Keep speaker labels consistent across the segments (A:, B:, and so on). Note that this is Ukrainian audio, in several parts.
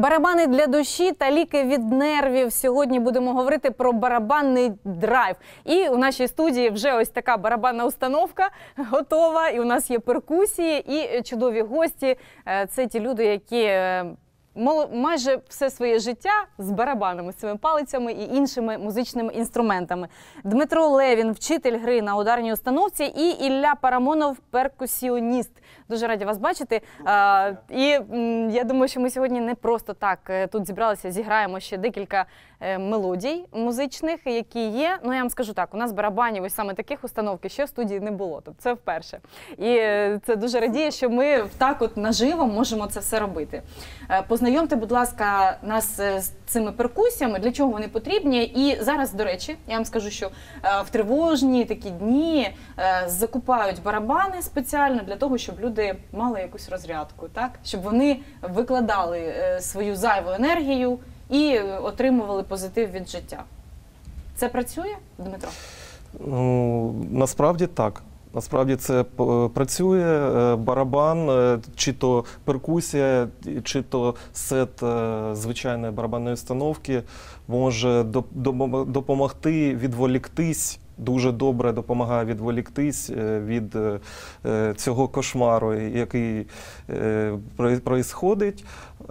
A: Барабани для душі та ліки від нервів. Сьогодні будемо говорити про барабанний драйв. І у нашій студії вже ось така барабанна установка готова. І у нас є перкусії і чудові гості. Це ті люди, які майже все своє життя з барабанами, з цими палицями і іншими музичними інструментами. Дмитро Левін, вчитель гри на ударній установці, і Ілля Парамонов, перкусіоніст. Дуже раді вас бачити. І я думаю, що ми сьогодні не просто так тут зібралися, зіграємо ще декілька мелодій музичних, які є. Ну, я вам скажу так, у нас барабанів ось саме таких установки ще в студії не було. Тобто це вперше. І це дуже радіє, що ми так от наживо можемо це все робити. Познайомте, будь ласка, нас з цими перкусіями, для чого вони потрібні. І зараз, до речі, я вам скажу, що в тривожні такі дні закупають барабани спеціально для того, щоб люди мали якусь розрядку, так? Щоб вони викладали свою зайву енергію і отримували позитив від життя. Це працює, Дмитро?
B: Ну, насправді так. Насправді це працює. Барабан, чи то перкусія, чи то сет звичайної барабанної установки може допомогти відволіктись, дуже добре допомагає відволіктись від цього кошмару, який происходить.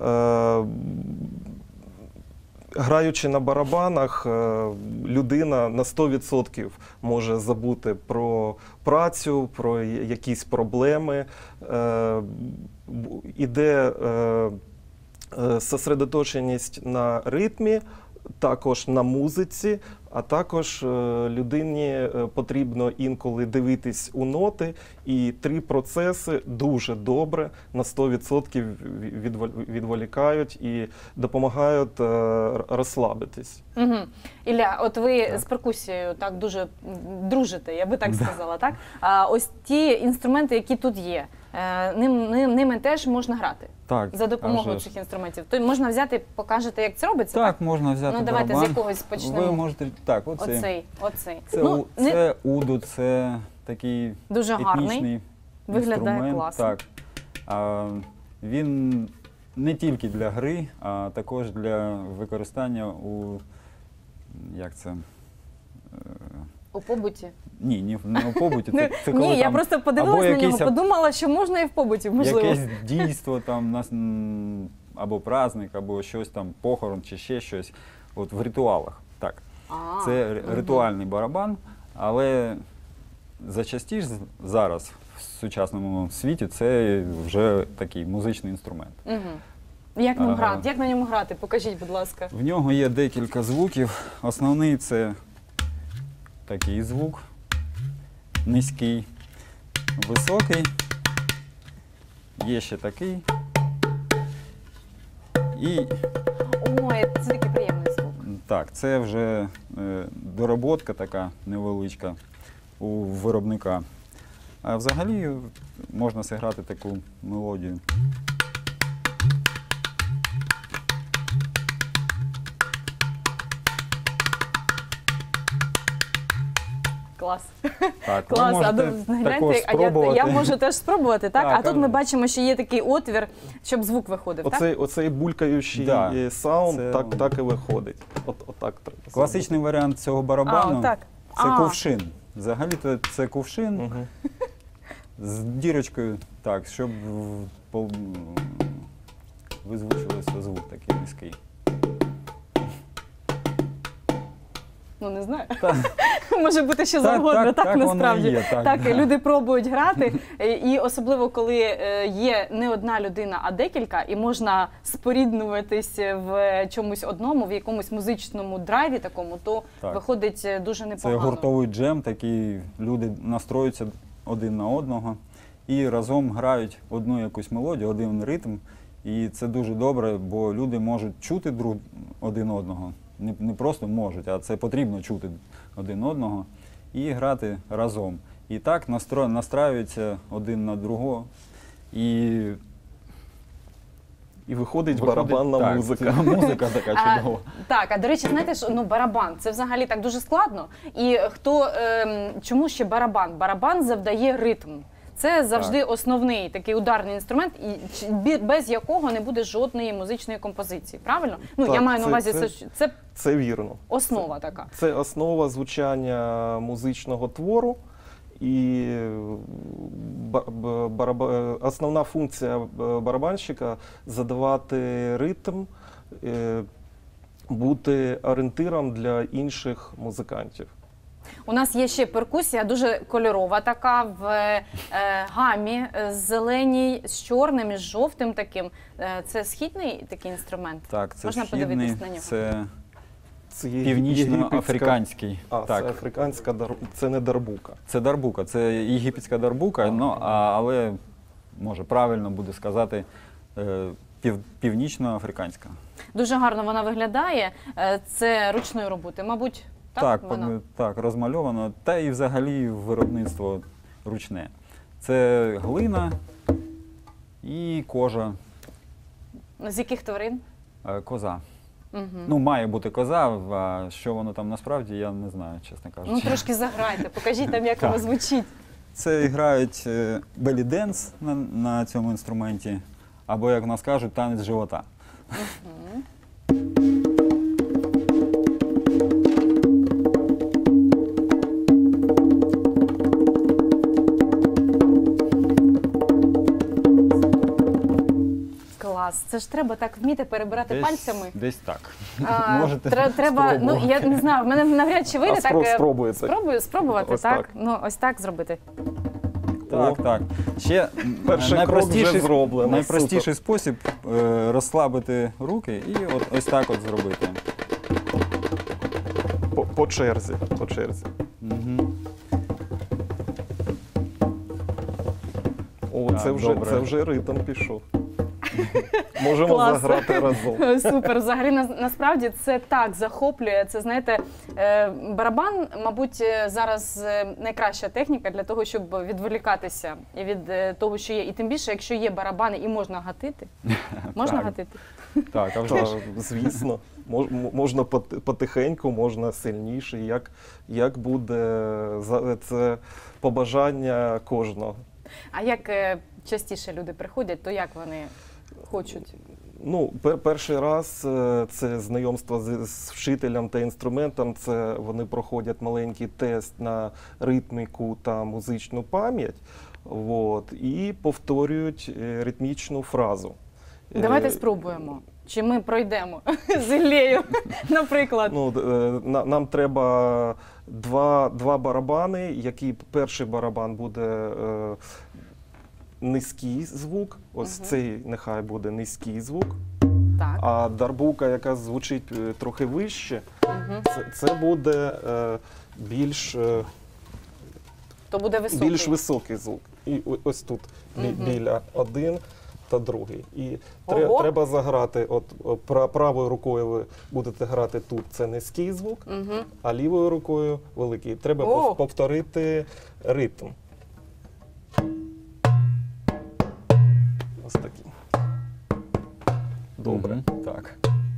B: Граючи на барабанах, людина на 100% може забути про працю, про якісь проблеми. Іде зосередоточеність на ритмі, також на музиці, а також людині потрібно інколи дивитись у ноти, і три процеси дуже добре на 100% відволікають і допомагають розслабитись.
A: Угу. Ілля, от ви з перкусією так дуже дружите, я би так сказала, так? А ось ті інструменти, які тут є, ними теж можна грати?
C: Так.
A: За допомогою цих інструментів. То можна взяти, покажете, як це робиться?
C: Так, можна взяти
A: барабан. Ну, давайте з якогось почнемо.
C: Ви можете, так, оцей. Це уду, це такий
A: дуже
C: етнічний
A: виглядає
C: інструмент.
A: Класно.
C: Так. Він не тільки для гри, а також для використання у, як це?
A: У побуті?
C: Ні, не у побуті. Це коли
A: ні, я просто подивилась на нього, подумала, що можна і в побуті, можливо.
C: Якесь дійство, там, або праздник, або щось там, похорон, чи ще щось. От в ритуалах. Так. Це ритуальний барабан, але зачастіше зараз в сучасному світі це вже такий музичний інструмент.
A: Як на ньому грати? Покажіть, будь ласка.
C: В нього є декілька звуків. Основний – це такий звук, низький, високий, є ще такий. І...
A: Ой, це такий приємний звук.
C: Так, це вже дороботка така невеличка у виробника. А взагалі можна зіграти таку мелодію.
A: Клас.
C: Так,
A: клас. Я можу теж спробувати, так? А тут ми бачимо, що є такий отвір, щоб звук виходив, так?
B: Оцей булькаючий саунд так і виходить. Отак треба.
C: Класичний варіант цього барабану – це ковшин. Взагалі це ковшин з дірочкою, так, щоб визвучувався звук такий низький.
A: Ну, не знаю. Може бути що завгодно, так насправді. Так, люди пробують грати, і особливо, коли є не одна людина, а декілька, і можна споріднюватись в чомусь одному, в якомусь музичному драйві такому, то виходить дуже непогано.
C: Це гуртовий джем, такий, люди настроюються один на одного і разом грають одну якусь мелодію, один ритм, і це дуже добре, бо люди можуть чути один одного. Не просто можуть, а це потрібно чути один одного і грати разом. І так настраюються один на другого. І
B: виходить барабанна музика.
C: Музика така чудова.
A: Так, а до речі, знаєте, що барабан – це взагалі так дуже складно. І чому ще барабан? Барабан завдає ритм. Це завжди основний такий ударний інструмент, і без якого не буде жодної музичної композиції, правильно? Ну,
B: Так,
A: я маю на увазі,
B: це вірно.
A: Основа така.
B: Це основа звучання музичного твору. І основна функція барабанщика – задавати ритм, бути орієнтиром для інших музикантів.
A: У нас є ще перкусія, дуже кольорова така, в гамі, зеленій, з чорним і з жовтим таким. Це східний такий інструмент?
C: Так, це
A: можна
C: східний,
A: подивитись на нього?
C: Це північноафриканський.
B: Це африканська, це не дарбука.
C: Це дарбука, це єгипетська дарбука, але, може, правильно буде сказати, північноафриканська.
A: Дуже гарно вона виглядає. Це ручної роботи, мабуть, так?
C: Так, розмальовано. Та і взагалі виробництво ручне. Це глина і кожа.
A: З яких тварин?
C: Коза. Ну, має бути коза, а що воно там насправді, я не знаю, чесно кажучи.
A: Ну, трошки заграйте, покажіть там, як воно звучить.
C: Це грають белі-денс на цьому інструменті, або, як в нас кажуть, танець живота.
A: Це ж треба так вміти перебирати пальцями.
C: Десь так.
A: Треба, ну я не знаю, в мене навряд чи вийде так. Спробувати,
B: ось
A: так? Ну, ось так зробити.
C: Так. Ще найпростіший спосіб розслабити руки і ось так от зробити.
B: По черзі. О, це вже ритм пішов. Можемо заграти разом.
A: Супер. Взагалі, насправді, це так захоплює. Це, знаєте, барабан, мабуть, зараз найкраща техніка для того, щоб відволікатися від того, що є. І тим більше, якщо є барабани і можна гатити. Можна гатити?
C: Так, а вже ж.
B: Звісно. Можна потихеньку, можна сильніше. Як буде, це побажання кожного.
A: А як частіше люди приходять, то як вони хочуть?
B: Ну, перший раз це знайомство з вчителем та інструментом, це вони проходять маленький тест на ритміку та музичну пам'ять, і повторюють ритмічну фразу.
A: Давайте спробуємо. Чи ми пройдемо з Іллею, наприклад?
B: Ну, нам треба два барабани, який перший барабан буде низький звук, ось цей нехай буде низький звук, а дарбука, яка звучить трохи вище, це буде більш високий звук. І ось тут біля один та другий. І треба заграти, правою рукою ви будете грати тут, це низький звук, а лівою рукою великий. Треба повторити ритм. Ось такий. Добре.
C: Так.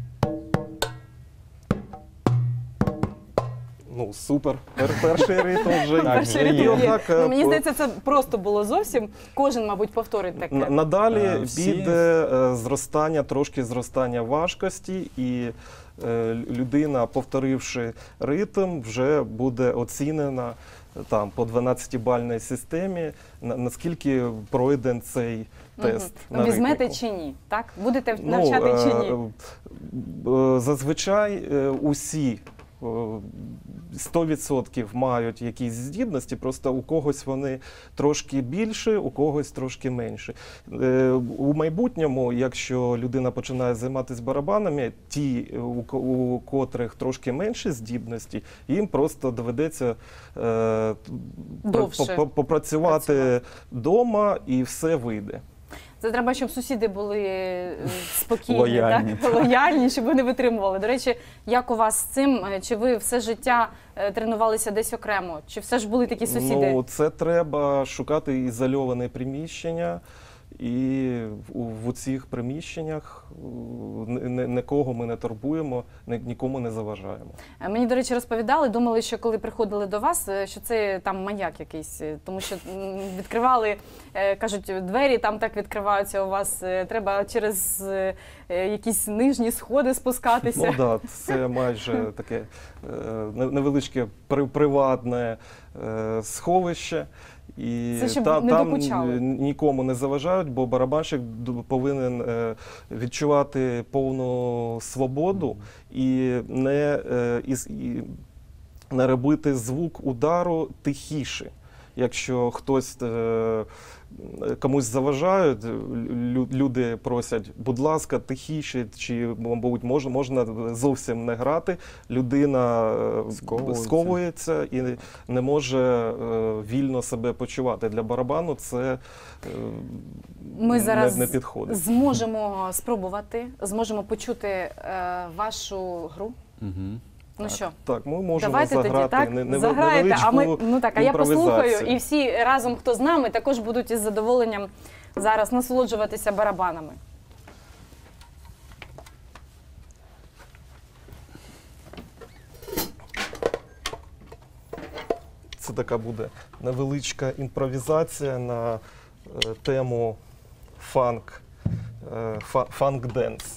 B: Ну, супер. Перший ритм вже
A: є. Мені здається, це просто було зовсім. Кожен, мабуть, повторить таке.
B: Надалі піде трошки зростання важкості, і людина, повторивши ритм, вже буде оцінена по 12-бальній системі, наскільки пройден цей тест на ритміку.
A: Візьмете чи ні? Так? Будете навчати чи ні?
B: Зазвичай усі 100% мають якісь здібності, просто у когось вони трошки більше, у когось трошки менше. У майбутньому, якщо людина починає займатися барабанами, ті, у котрих трошки менше здібності, їм просто доведеться попрацювати вдома і все вийде.
A: Це треба, щоб сусіди були спокійні, лояльні, щоб вони витримували. До речі, як у вас з цим? Чи ви все життя тренувалися десь окремо? Чи все ж були такі сусіди?
B: Ну, це треба шукати ізольоване приміщення І в цих приміщеннях нікого ми не турбуємо, нікому не заважаємо.
A: Мені, до речі, розповідали, думали, що коли приходили до вас, що це там маньяк якийсь, тому що відкривали, кажуть, двері там так відкриваються у вас, треба через якісь нижні сходи спускатися.
B: Ну так, це майже таке невеличке приватне сховище. І
A: це щоб
B: там
A: не докучали.
B: Нікому не заважають, бо барабанщик повинен відчувати повну свободу і не робити звук удару тихіше. Якщо хтось комусь заважають, люди просять, будь ласка, тихіше, чи, мабуть, можна зовсім не грати, людина сковується і не може вільно себе почувати. Для барабану це
A: Ми зараз
B: не підходить.
A: зможемо спробувати, зможемо почути вашу гру. Ну що,
B: Так, ми можемо
A: давайте
B: заграти
A: тоді, так? Заграєте, а я послухаю,
B: імпровізацію.
A: і всі разом, хто з нами, також будуть із задоволенням зараз насолоджуватися барабанами.
B: Це така буде невеличка імпровізація на тему фанк-денс.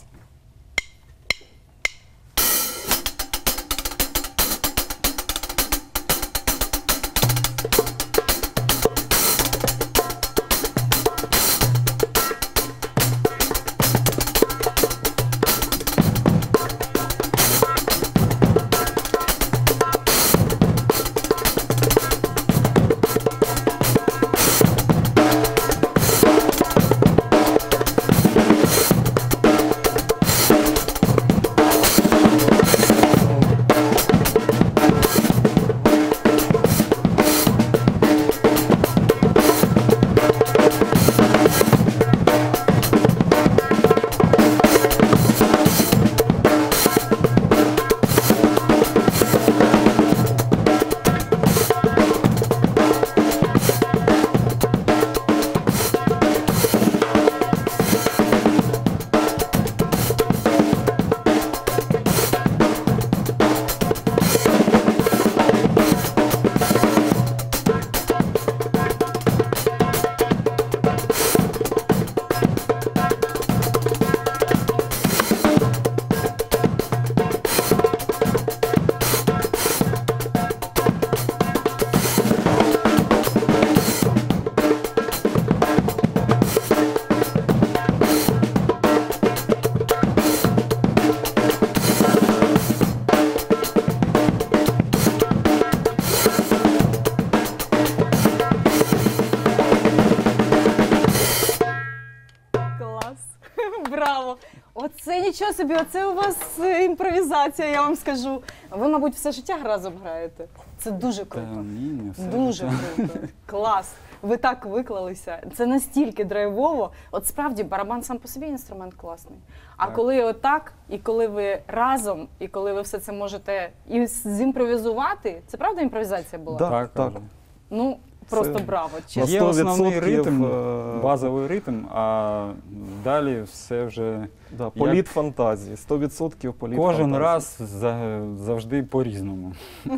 A: Браво! Оце нічого собі, оце у вас імпровізація, я вам скажу. Ви, мабуть, все життя разом граєте. Це дуже круто.
C: Ні, не все
A: Дуже круто. Клас. Ви так виклалися. Це настільки драйвово. От справді барабан сам по собі інструмент класний. А
C: Так.
A: коли отак, і коли ви разом, і коли ви все це можете і зімпровізувати, це правда імпровізація була?
B: Да.
C: Так,
B: так.
A: Ну, просто
B: Це-
A: браво,
B: На
A: чесно.
C: Є основний
B: 100%,
C: ритм, базовий ритм, а далі все вже
B: Да, політ фантазії, 100% політ
C: кожен
B: фантазії.
C: раз завжди по-різному.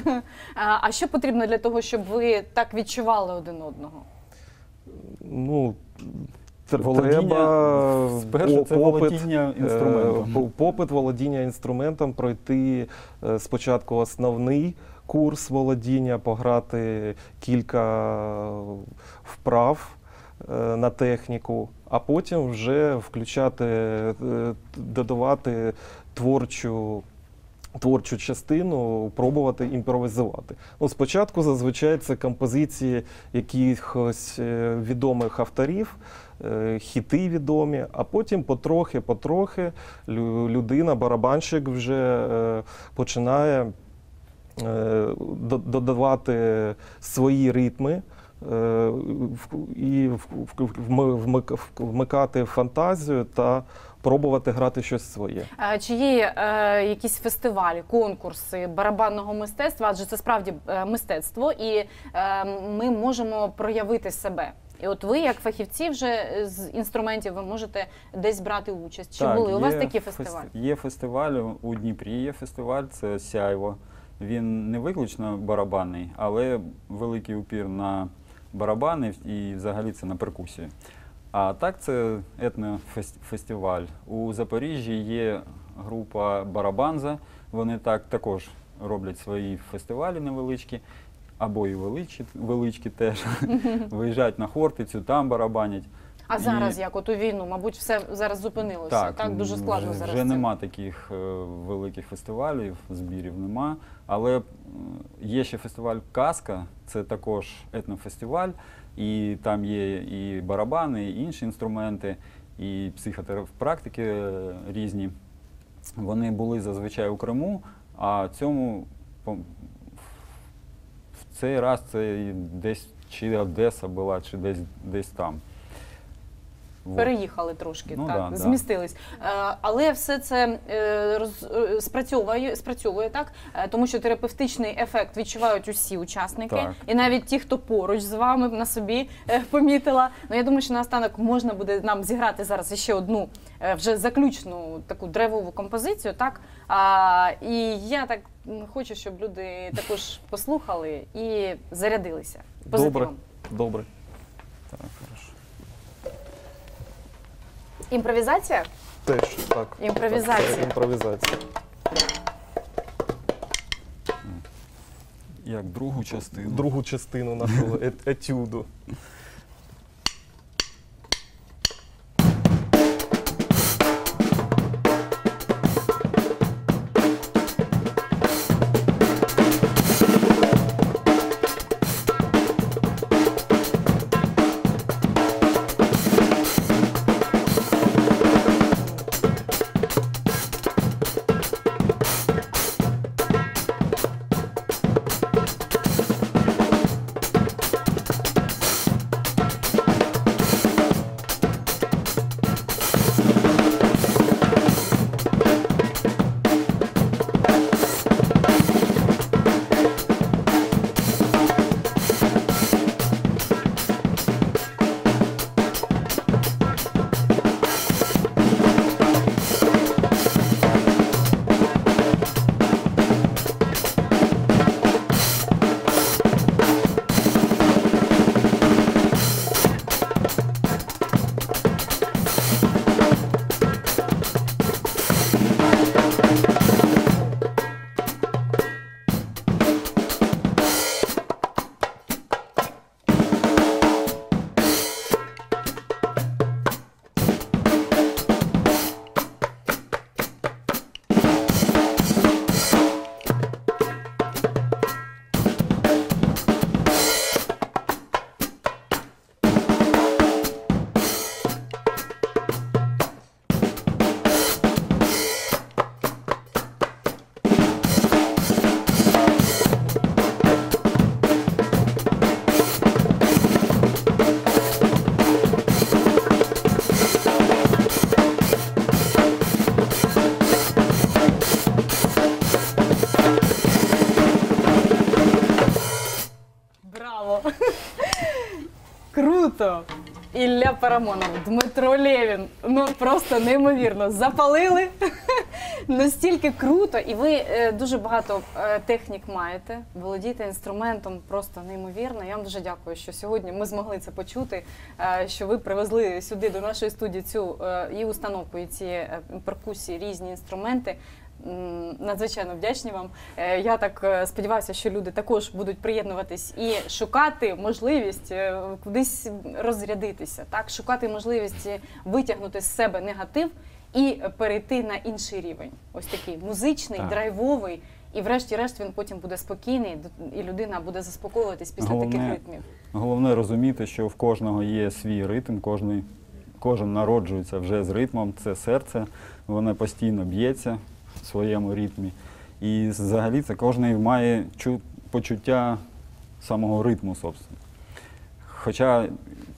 A: А що потрібно для того, щоб ви так відчували один одного?
B: Ну,
C: Володіння,
B: треба
C: спершу це володіння інструментом.
B: попит володіння інструментом, пройти спочатку основний курс володіння, пограти кілька вправ на техніку, а потім вже включати, додавати творчу частину, пробувати імпровізувати. Ну, спочатку зазвичай це композиції якихось відомих авторів, хіти відомі, а потім потрохи людина, барабанщик вже починає додавати свої ритми і вмикати фантазію та пробувати грати щось своє.
A: Чи є якісь фестивалі, конкурси барабанного мистецтва? Адже це справді мистецтво, і ми можемо проявити себе. І от ви, як фахівці вже з інструментів, ви можете десь брати участь. Чи
C: Так,
A: були у вас
C: є
A: такі фестивалі?
C: Є фестиваль, у Дніпрі є фестиваль, це «Сяйво». Він не виключно барабанний, але великий упір на барабани і взагалі це на перкусію. А так це етнофестиваль. У Запоріжжі є група «Барабанза», вони також роблять свої фестивалі невеличкі, або і величкі теж. Виїжджають на Хортицю, там барабанять.
A: А зараз як? От у війну, мабуть, все зараз зупинилося. Так, дуже складно зараз.
C: Вже нема таких великих фестивалів, збірів нема. Але є ще фестиваль «Казка», це також етнофестиваль. І там є і барабани, і інші інструменти, і психотерапевтики різні. Вони були зазвичай у Криму, а в цей раз це десь чи Одеса була, чи десь там.
A: Переїхали трошки,
C: Ну,
A: так,
C: да,
A: змістились. Але все це спрацьовує, так? Тому що терапевтичний ефект відчувають усі учасники.
C: Так.
A: І навіть ті, хто поруч з вами, на собі помітила. Ну, я думаю, що наостанок можна буде нам зіграти зараз ще одну вже заключну таку драйвову композицію, так? І я так хочу, щоб люди також послухали і зарядилися позитивом.
B: Добре.
C: Так, хорошо.
A: Імпровізація?
B: Теж так.
A: Імпровізація.
B: Так, це імпровізація.
C: Як другу частину.
B: Другу частину нашого етюду.
A: Круто! Ілля Парамонов, Дмитро Лєвін. Ну просто неймовірно. Запалили. Настільки круто. І ви дуже багато технік маєте. Володієте інструментом просто неймовірно. Я вам дуже дякую, що сьогодні ми змогли це почути, що ви привезли сюди до нашої студії цю і установку, і ці перкусії, різні інструменти. Надзвичайно вдячні вам. Я так сподіваюся, що люди також будуть приєднуватись і шукати можливість кудись розрядитися, так? Шукати можливість витягнути з себе негатив і перейти на інший рівень. Ось такий музичний, драйвовий, і врешті-решт він потім буде спокійний, і людина буде заспокоюватись після таких ритмів. Головне
C: розуміти, що в кожного є свій ритм, кожен народжується вже з ритмом, це серце, воно постійно б'ється в своєму ритмі. І взагалі це кожен має почуття самого ритму, собственно. Хоча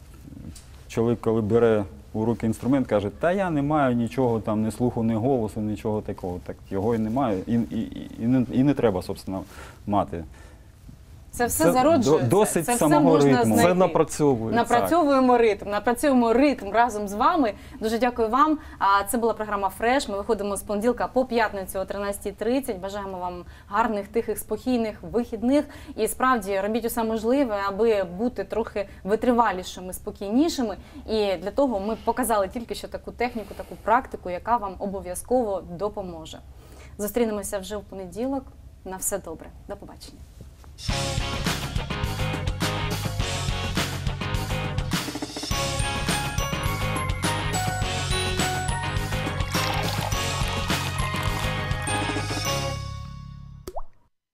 C: чоловік, коли бере у руки інструмент, каже, та я не маю нічого, там, ні слуху, ні голосу, нічого такого. Так його і немає, і не треба, собственно, мати.
A: Це все зароджується.
C: Досить
A: це все
C: самого
A: можна
C: ритму.
A: знайти.
B: Це напрацьовується.
A: Напрацьовуємо ритм разом з вами. Дуже дякую вам. Це була програма «Фреш». Ми виходимо з понеділка по п'ятницю о 13:30. Бажаємо вам гарних, тихих, спокійних вихідних. І справді робіть усе можливе, аби бути трохи витривалішими, спокійнішими. І для того ми показали тільки що таку техніку, таку практику, яка вам обов'язково допоможе. Зустрінемося вже в понеділок. На все добре. До побачення.